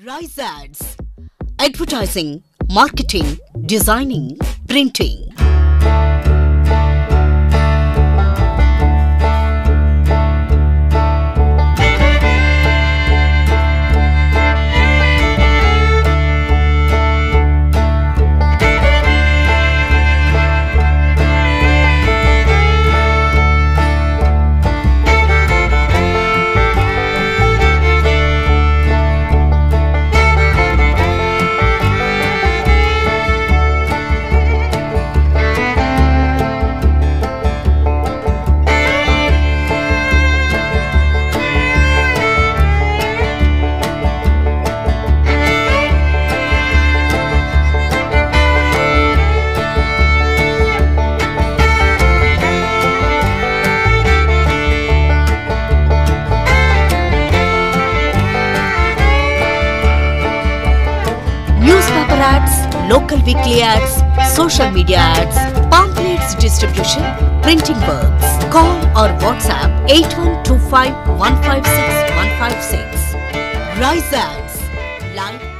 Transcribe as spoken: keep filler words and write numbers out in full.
Roads Hyd. Advertising, marketing, designing, printing. Newspaper ads, local weekly ads, social media ads, pamphlets distribution, printing works. Call or WhatsApp eight one two five one five six one five six. Roads Hyd. Live